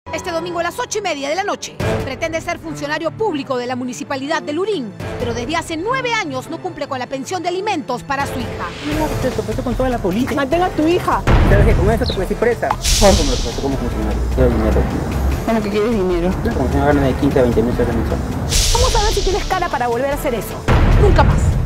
Este domingo a las 8:30 de la noche, pretende ser funcionario público de la Municipalidad de Lurín, pero desde hace 9 años no cumple con la pensión de alimentos para su hija. No, respeto con toda la política. Mantenga a tu hija. ¿Sabes que con eso te puedes ir presa? ¿Cómo respeto como funcionario? Quiero dinero. ¿Cómo que quieres dinero? Como funcionario gana de 15 a 20 mil pesos mensuales. Vamos a ver si tienes cara para volver a hacer eso. Nunca más.